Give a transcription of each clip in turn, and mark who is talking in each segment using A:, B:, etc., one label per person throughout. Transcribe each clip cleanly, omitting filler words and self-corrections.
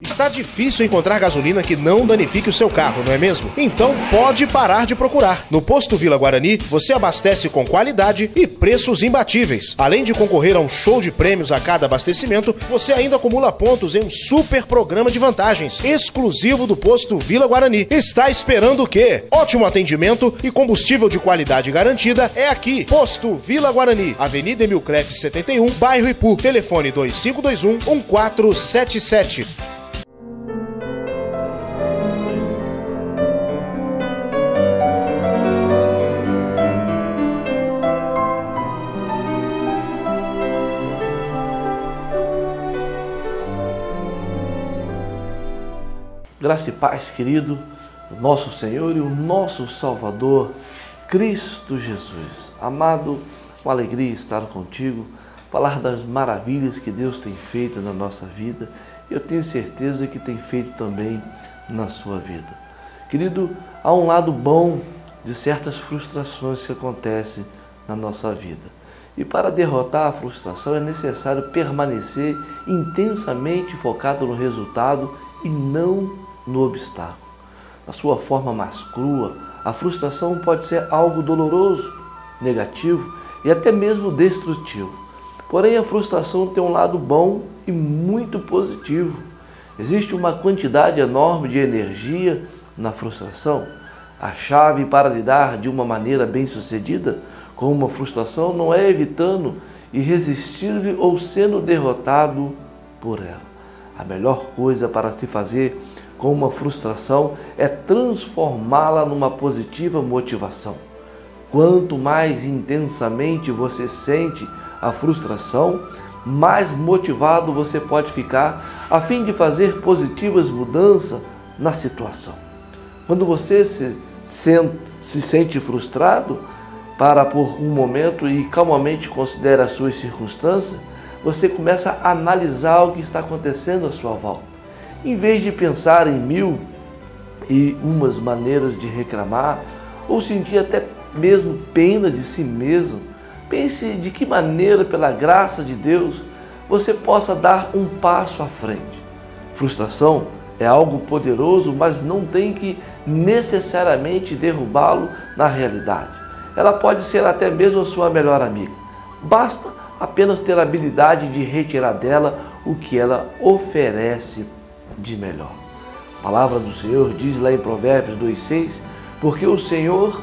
A: Está difícil encontrar gasolina que não danifique o seu carro, não é mesmo? Então pode parar de procurar. No Posto Vila Guarani, você abastece com qualidade e preços imbatíveis. Além de concorrer a um show de prêmios a cada abastecimento, você ainda acumula pontos em um super programa de vantagens, exclusivo do Posto Vila Guarani. Está esperando o quê? Ótimo atendimento e combustível de qualidade garantida é aqui. Posto Vila Guarani, Avenida Emil Cleff 71, bairro Ipu. Telefone 2521-1477.
B: Graça e paz, querido, o nosso Senhor e o nosso Salvador, Cristo Jesus. Amado, uma alegria estar contigo, falar das maravilhas que Deus tem feito na nossa vida e eu tenho certeza que tem feito também na sua vida. Querido, há um lado bom de certas frustrações que acontecem na nossa vida. E para derrotar a frustração é necessário permanecer intensamente focado no resultado e não no obstáculo. Na sua forma mais crua, a frustração pode ser algo doloroso, negativo e até mesmo destrutivo. Porém, a frustração tem um lado bom e muito positivo. Existe uma quantidade enorme de energia na frustração. A chave para lidar de uma maneira bem-sucedida com uma frustração não é evitando e resistindo ou sendo derrotado por ela. A melhor coisa para se fazer com uma frustração é transformá-la numa positiva motivação. Quanto mais intensamente você sente a frustração, mais motivado você pode ficar a fim de fazer positivas mudanças na situação. Quando você se sente frustrado, para por um momento e calmamente considera as suas circunstâncias, você começa a analisar o que está acontecendo à sua volta. Em vez de pensar em mil e umas maneiras de reclamar ou sentir até mesmo pena de si mesmo, pense de que maneira, pela graça de Deus, você possa dar um passo à frente. Frustração é algo poderoso, mas não tem que necessariamente derrubá-lo na realidade. Ela pode ser até mesmo a sua melhor amiga. Basta apenas ter a habilidade de retirar dela o que ela oferece de melhor. A palavra do Senhor diz lá em Provérbios 2,6: porque o Senhor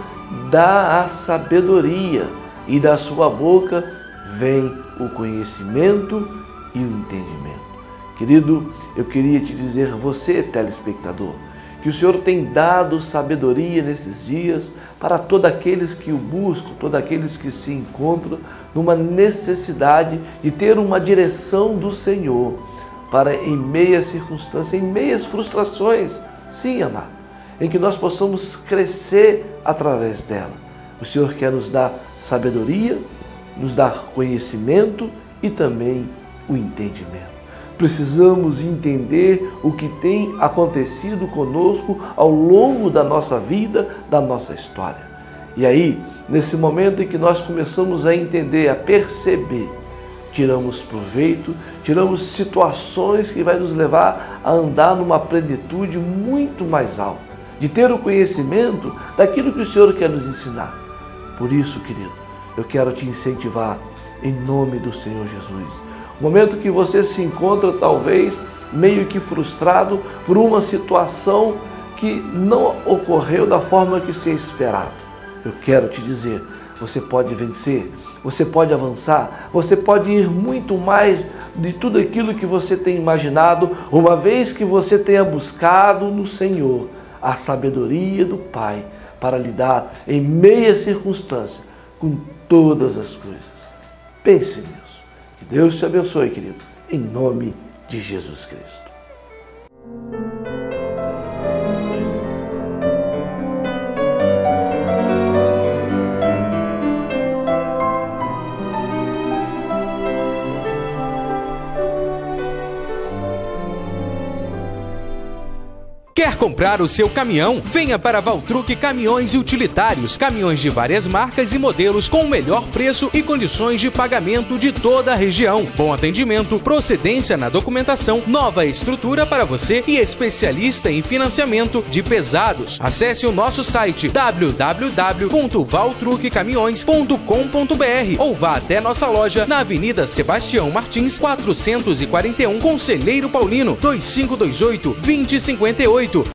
B: dá a sabedoria e da sua boca vem o conhecimento e o entendimento. Querido, eu queria te dizer, você telespectador, que o Senhor tem dado sabedoria nesses dias para todos aqueles que o buscam, todos aqueles que se encontram numa necessidade de ter uma direção do Senhor para em meias circunstâncias, em meias frustrações, sim, amado, em que nós possamos crescer através dela. O Senhor quer nos dar sabedoria, nos dar conhecimento e também o entendimento. Precisamos entender o que tem acontecido conosco ao longo da nossa vida, da nossa história. E aí, nesse momento em que nós começamos a entender, a perceber, tiramos proveito, tiramos situações que vai nos levar a andar numa plenitude muito mais alta, de ter o conhecimento daquilo que o Senhor quer nos ensinar. Por isso, querido, eu quero te incentivar em nome do Senhor Jesus. O momento que você se encontra talvez meio que frustrado por uma situação que não ocorreu da forma que se esperava. Eu quero te dizer, você pode vencer, você pode avançar, você pode ir muito mais de tudo aquilo que você tem imaginado, uma vez que você tenha buscado no Senhor a sabedoria do Pai para lidar em meia circunstância com todas as coisas. Pense nisso. Que Deus te abençoe, querido, em nome de Jesus Cristo.
C: Quer comprar o seu caminhão? Venha para Valtruc Caminhões e Utilitários. Caminhões de várias marcas e modelos com o melhor preço e condições de pagamento de toda a região. Bom atendimento, procedência na documentação, nova estrutura para você e especialista em financiamento de pesados. Acesse o nosso site www.valtruccaminhões.com.br ou vá até nossa loja na Avenida Sebastião Martins, 441, Conselheiro Paulino, 2528-2058.